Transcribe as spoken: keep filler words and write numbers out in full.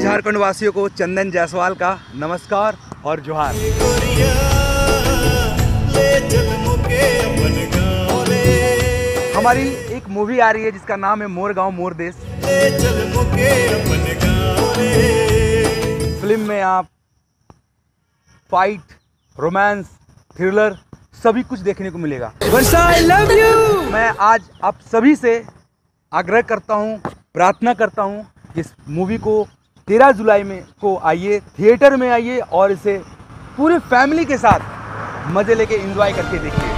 झारखंड वासियों को चंदन जायसवाल का नमस्कार और जोहार। हमारी एक मूवी आ रही है जिसका नाम है मोर गांव मोर देश। फिल्म में आप फाइट, रोमांस, थ्रिलर सभी कुछ देखने को मिलेगा। I love you! मैं आज आप सभी से आग्रह करता हूँ, प्रार्थना करता हूँ कि इस मूवी को तेरह जुलाई में को आइए, थिएटर में आइए और इसे पूरे फैमिली के साथ मज़े लेके एंजॉय करके देखिए।